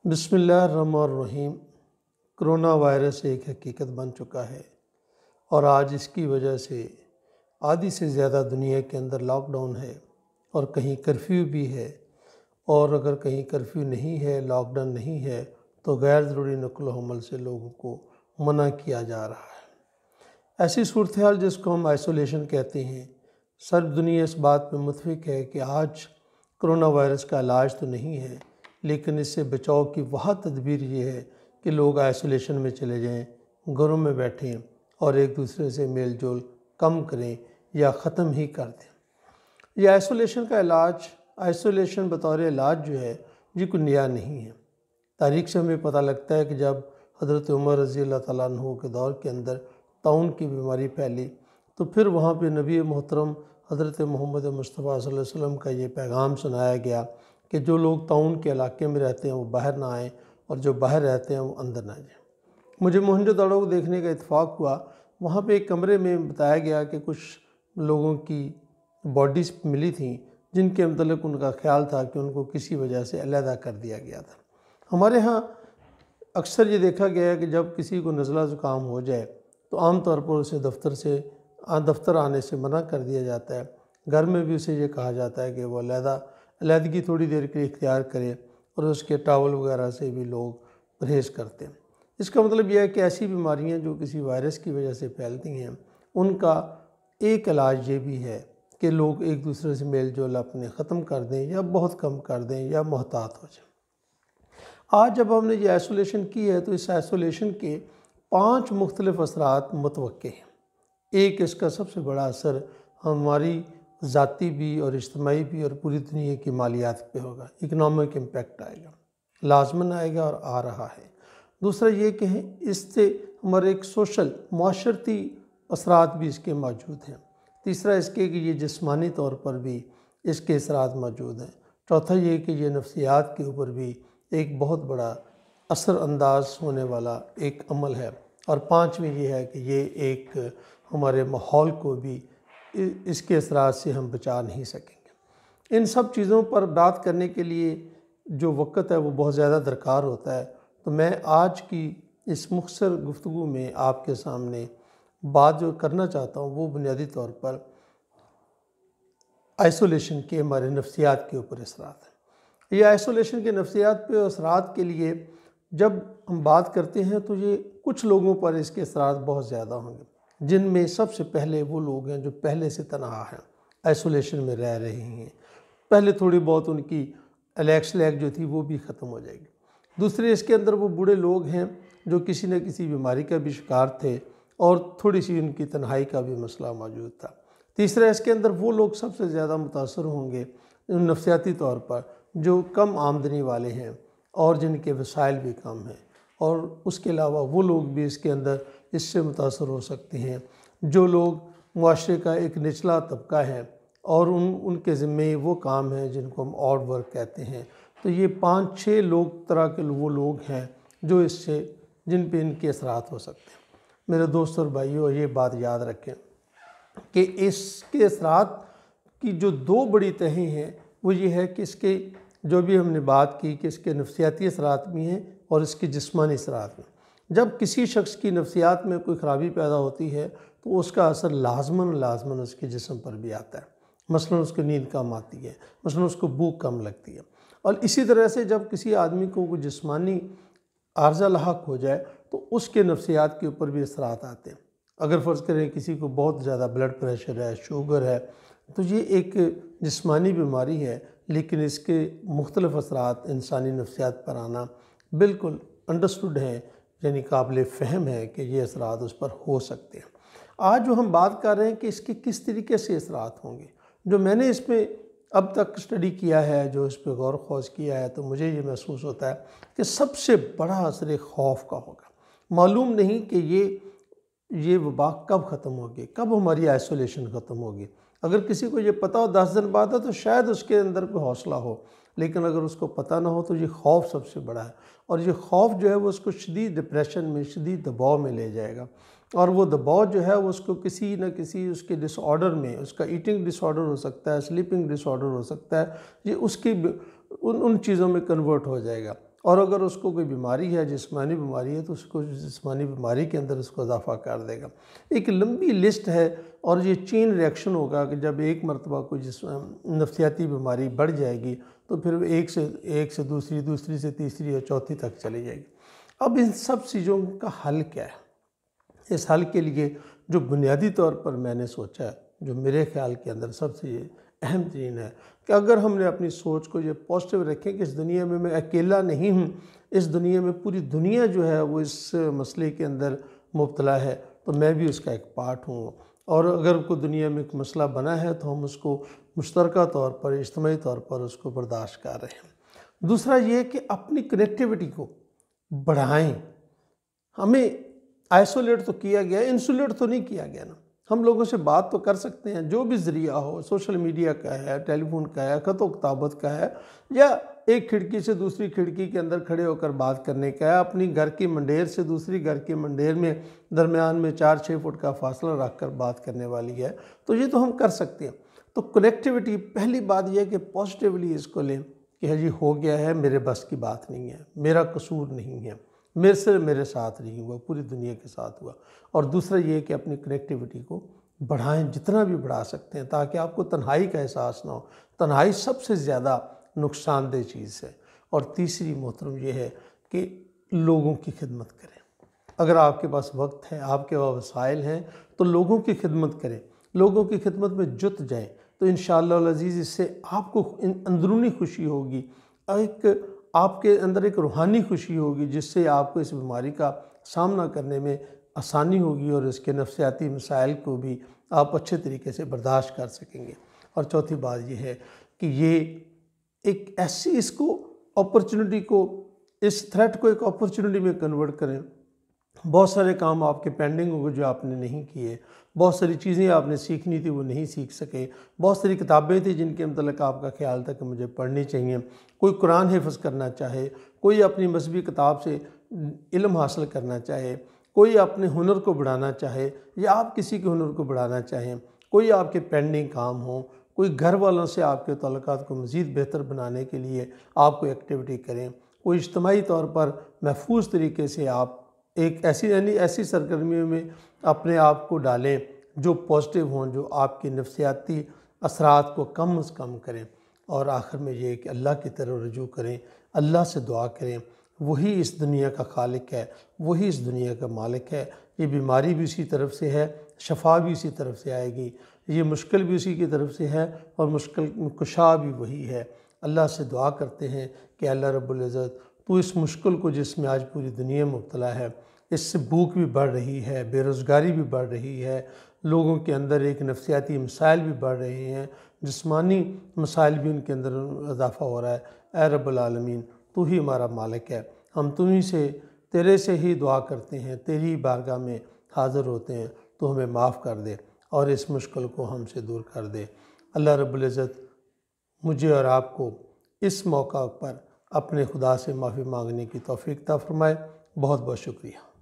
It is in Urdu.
بسم اللہ الرحمن الرحیم۔ کرونا وائرس ایک حقیقت بن چکا ہے اور آج اس کی وجہ سے آدھی سے زیادہ دنیا کے اندر لاک ڈاؤن ہے اور کہیں کرفیو بھی ہے، اور اگر کہیں کرفیو نہیں ہے، لاک ڈاؤن نہیں ہے تو غیر ضروری نقل و حمل سے لوگوں کو منع کیا جا رہا ہے۔ ایسی صورتحال جس کو ہم آئسولیشن کہتے ہیں، سب دنیا اس بات پہ متفق ہے کہ آج کرونا وائرس کا علاج تو نہیں ہے، لیکن اس سے بچاؤ کی واحد تدبیر یہ ہے کہ لوگ آئسولیشن میں چلے جائیں، گھروں میں بیٹھیں اور ایک دوسرے سے میل جول کم کریں یا ختم ہی کر دیں۔ یہ آئسولیشن کا علاج، آئسولیشن بطور علاج جو ہے یہ کوئی نیا نہیں ہے۔ تاریخ سے ہمیں پتہ لگتا ہے کہ جب حضرت عمر رضی اللہ تعالیٰ عنہ کے دور کے اندر طاعون کی بیماری پھیلی تو پھر وہاں پہ نبی محترم حضرت محمد مصطفیٰ صلی اللہ علیہ وسلم کا یہ پیغام سنایا گیا کہ جو لوگ طاعون کے علاقے میں رہتے ہیں وہ باہر نہ آئیں اور جو باہر رہتے ہیں وہ اندر نہ جائیں۔ مجھے موہنجو داڑو کو دیکھنے کا اتفاق ہوا، وہاں پہ ایک کمرے میں بتایا گیا کہ کچھ لوگوں کی باڈیز ملی تھیں جن کے متعلق ان کا خیال تھا کہ ان کو کسی وجہ سے علیحدہ کر دیا گیا تھا۔ ہمارے ہاں اکثر یہ دیکھا گیا ہے کہ جب کسی کو نزلہ زکام ہو جائے تو عام طور پر اسے دفتر آنے سے منع کر دیا جاتا ہے۔ گھر میں بھی اسے یہ کہا جاتا ہے کہ وہ علیحدگی تھوڑی دیر کے لیے اختیار کرے، اور اس کے ٹاول وغیرہ سے بھی لوگ پرہیز کرتے ہیں۔ اس کا مطلب یہ ہے کہ ایسی بیماریاں جو کسی وائرس کی وجہ سے پھیلتی ہیں ان کا ایک علاج یہ بھی ہے کہ لوگ ایک دوسرے سے میل جول اپنے ختم کر دیں یا بہت کم کر دیں یا محتاط ہو جائیں۔ آج جب ہم نے یہ آئسولیشن کی ہے تو اس آئسولیشن کے 5 مختلف اثرات متوقع ہیں۔ ایک اس کا سب سے بڑا اثر ہماری ذاتی بھی اور اجتماعی بھی اور پوری دنیا کی مالیات پہ ہوگا، اکنامک امپیکٹ آئے گا، لازماً آئے گا اور آ رہا ہے۔ دوسرا یہ کہ اس سے ہمارے ایک سوشل معاشرتی اثرات بھی اس کے موجود ہیں۔ تیسرا اس کے کہ یہ جسمانی طور پر بھی اس کے اثرات موجود ہیں۔ چوتھا یہ کہ یہ نفسیات کے اوپر بھی ایک بہت بڑا اثر انداز ہونے والا ایک عمل ہے، اور پانچویں یہ ہے کہ یہ ایک ہمارے ماحول کو بھی اس کے اثرات سے ہم بچا نہیں سکیں گے۔ ان سب چیزوں پر بات کرنے کے لیے جو وقت ہے وہ بہت زیادہ درکار ہوتا ہے، تو میں آج کی اس مختصر گفتگو میں آپ کے سامنے بات جو کرنا چاہتا ہوں وہ بنیادی طور پر آئسولیشن کے ہمارے نفسیات کے اوپر اثرات ہیں۔ یہ آئسولیشن کے نفسیات پہ اثرات کے لیے جب ہم بات کرتے ہیں تو یہ کچھ لوگوں پر اس کے اثرات بہت زیادہ ہوں گے، جن میں سب سے پہلے وہ لوگ ہیں جو پہلے سے تنہا ہیں، آئسولیشن میں رہ رہے ہیں۔ پہلے تھوڑی بہت ان کی الیکس لیگ جو تھی وہ بھی ختم ہو جائے گی۔ دوسرے اس کے اندر وہ بوڑھے لوگ ہیں جو کسی نہ کسی بیماری کا بھی شکار تھے اور تھوڑی سی ان کی تنہائی کا بھی مسئلہ موجود تھا۔ تیسرا اس کے اندر وہ لوگ سب سے زیادہ متاثر ہوں گے نفسیاتی طور پر جو کم آمدنی والے ہیں اور جن کے وسائل بھی کم ہیں، اور اس کے علاوہ وہ لوگ بھی اس کے اندر اس سے متاثر ہو سکتے ہیں جو لوگ معاشرے کا ایک نچلا طبقہ ہے اور ان کے ذمے وہ کام ہیں جن کو ہم آڈ ورک کہتے ہیں۔ تو یہ 5-6 طرح کے وہ لوگ ہیں جو اس سے جن پہ ان کے اثرات ہو سکتے ہیں۔ میرے دوست اور بھائیوں، یہ بات یاد رکھیں کہ اس کے اثرات کی جو 2 بڑی تہیں ہیں وہ یہ ہے کہ اس کے جو بھی ہم نے بات کی کہ اس کے نفسیاتی اثرات بھی ہیں اور اس کے جسمانی اثرات بھی۔ جب کسی شخص کی نفسیات میں کوئی خرابی پیدا ہوتی ہے تو اس کا اثر لازماً اس کے جسم پر بھی آتا ہے۔ مثلاً اس کو نیند کم آتی ہے، مثلاً اس کو بھوک کم لگتی ہے، اور اسی طرح سے جب کسی آدمی کو کوئی جسمانی عارضہ لاحق ہو جائے تو اس کے نفسیات کے اوپر بھی اثرات آتے ہیں۔ اگر فرض کریں کسی کو بہت زیادہ بلڈ پریشر ہے، شوگر ہے، تو یہ ایک جسمانی بیماری ہے، لیکن اس کے مختلف اثرات انسانی نفسیات پر آنا بالکل انڈرسٹوڈ ہیں، یعنی قابل فہم ہے کہ یہ اثرات اس پر ہو سکتے ہیں۔ آج جو ہم بات کر رہے ہیں کہ اس کے کس طریقے سے اثرات ہوں گے، جو میں نے اس پہ اب تک اسٹڈی کیا ہے، جو اس پہ غور و خوض کیا ہے، تو مجھے یہ محسوس ہوتا ہے کہ سب سے بڑا اثر خوف کا ہوگا۔ معلوم نہیں کہ یہ وبا کب ختم ہوگی، کب ہماری آئسولیشن ختم ہوگی۔ اگر کسی کو یہ پتہ ہو 10 دن بعد ہے تو شاید اس کے اندر کوئی حوصلہ ہو، لیکن اگر اس کو پتہ نہ ہو تو یہ خوف سب سے بڑا ہے، اور یہ خوف جو ہے وہ اس کو شدید ڈپریشن میں، شدید دباؤ میں لے جائے گا، اور وہ دباؤ جو ہے وہ اس کو کسی نہ کسی اس کے ڈس آرڈر میں، اس کا ایٹنگ ڈس آرڈر ہو سکتا ہے، سلیپنگ ڈس آرڈر ہو سکتا ہے، یہ اس کی ان چیزوں میں کنورٹ ہو جائے گا، اور اگر اس کو کوئی بیماری ہے، جسمانی بیماری ہے، تو اس کو جسمانی بیماری کے اندر اس کو اضافہ کر دے گا۔ ایک لمبی لسٹ ہے، اور یہ چین ریئیکشن ہوگا کہ جب ایک مرتبہ کوئی نفسیاتی بیماری بڑھ جائے گی تو پھر ایک سے دوسری، دوسری سے تیسری اور چوتھی تک چلی جائے گی۔ اب ان سب چیزوں کا حل کیا ہے؟ اس حل کے لیے جو بنیادی طور پر میں نے سوچا ہے، جو میرے خیال کے اندر سب سے اہم ترین ہے، کہ اگر ہم نے اپنی سوچ کو یہ پازیٹیو رکھیں کہ اس دنیا میں اکیلا نہیں ہوں، اس دنیا میں پوری دنیا جو ہے وہ اس مسئلے کے اندر مبتلا ہے، تو میں بھی اس کا ایک پارٹ ہوں، اور اگر کوئی دنیا میں ایک مسئلہ بنا ہے تو ہم اس کو مشترکہ طور پر، اجتماعی طور پر اس کو برداشت کر رہے ہیں۔ دوسرا یہ کہ اپنی کنیکٹیوٹی کو بڑھائیں۔ ہمیں آئسولیٹ تو کیا گیا، انسولیٹ تو نہیں کیا گیا نا۔ ہم لوگوں سے بات تو کر سکتے ہیں، جو بھی ذریعہ ہو، سوشل میڈیا کا ہے، ٹیلی فون کا ہے، خط و کتابت کا ہے، یا ایک کھڑکی سے دوسری کھڑکی کے اندر کھڑے ہو کر بات کرنے کا ہے، اپنی گھر کی منڈیر سے دوسری گھر کی منڈیر میں درمیان میں 4-6 فٹ کا فاصلہ رکھ کر بات کرنے والی ہے، تو یہ تو ہم کر سکتے ہیں۔ تو کنیکٹیوٹی، پہلی بات یہ ہے کہ پازیٹیولی اس کو لیں کہ جی ہو گیا ہے، میرے بس کی بات نہیں ہے، میرا قصور نہیں ہے، میرے ساتھ نہیں ہوا، پوری دنیا کے ساتھ ہوا۔ اور دوسرا یہ کہ اپنی کنیکٹیوٹی کو بڑھائیں، جتنا بھی بڑھا سکتے ہیں، تاکہ آپ کو تنہائی کا احساس نہ ہو۔ تنہائی سب سے زیادہ نقصان دہ چیز ہے۔ اور تیسری محترم یہ ہے کہ لوگوں کی خدمت کریں۔ اگر آپ کے پاس وقت ہے، آپ کے پاس وسائل ہیں، تو لوگوں کی خدمت کریں، لوگوں کی خدمت میں جت جائیں، تو انشاءاللہ العزیز اس سے آپ کو اندرونی خوشی ہوگی، آپ کے اندر ایک روحانی خوشی ہوگی، جس سے آپ کو اس بیماری کا سامنا کرنے میں آسانی ہوگی، اور اس کے نفسیاتی مسائل کو بھی آپ اچھے طریقے سے برداشت کر سکیں گے۔ اور چوتھی بات یہ ہے کہ یہ ایک ایسی اس کو اپرچونٹی کو، اس تھریٹ کو ایک اپرچونٹی میں کنورٹ کریں۔ بہت سارے کام آپ کے پینڈنگ ہوں گے جو آپ نے نہیں کیے، بہت ساری چیزیں آپ نے سیکھنی تھی وہ نہیں سیکھ سکے، بہت ساری کتابیں تھیں جن کے متعلق آپ کا خیال تھا کہ مجھے پڑھنی چاہیے، کوئی قرآن حفظ کرنا چاہے، کوئی اپنی مذہبی کتاب سے علم حاصل کرنا چاہے، کوئی اپنے ہنر کو بڑھانا چاہے، یا آپ کسی کے ہنر کو بڑھانا چاہیں، کوئی آپ کے پینڈنگ کام ہوں، کوئی گھر والوں سے آپ کے تعلقات کو مزید بہتر بنانے کے لیے آپ کو ایکٹیویٹی کریں، کوئی اجتماعی طور پر محفوظ طریقے سے آپ ایک ایسی سرگرمیوں میں اپنے آپ کو ڈالیں جو پازیٹیو ہوں، جو آپ کی نفسیاتی اثرات کو کم از کم کریں۔ اور آخر میں یہ کہ اللہ کی طرف رجوع کریں، اللہ سے دعا کریں، وہی اس دنیا کا خالق ہے، وہی اس دنیا کا مالک ہے۔ یہ بیماری بھی اسی طرف سے ہے، شفا بھی اسی طرف سے آئے گی، یہ مشکل بھی اسی کی طرف سے ہے، اور مشکل کشا بھی وہی ہے۔ اللہ سے دعا کرتے ہیں کہ اللہ رب العزت تو اس مشکل کو، جس میں آج پوری دنیا مبتلا ہے، اس سے بھوک بھی بڑھ رہی ہے، بے روزگاری بھی بڑھ رہی ہے، لوگوں کے اندر ایک نفسیاتی مسائل بھی بڑھ رہے ہیں، جسمانی مسائل بھی ان کے اندر اضافہ ہو رہا ہے۔ اے رب العالمین، تو ہی ہمارا مالک ہے، ہم تمہیں سے، تیرے سے ہی دعا کرتے ہیں، تیری بارگاہ میں حاضر ہوتے ہیں، تو ہمیں معاف کر دے اور اس مشکل کو ہم سے دور کر دے۔ اللہ رب العزت مجھے اور آپ کو اس موقع پر اپنے خدا سے معافی مانگنے کی توفیق عطا فرمائے۔ بہت بہت شکریہ۔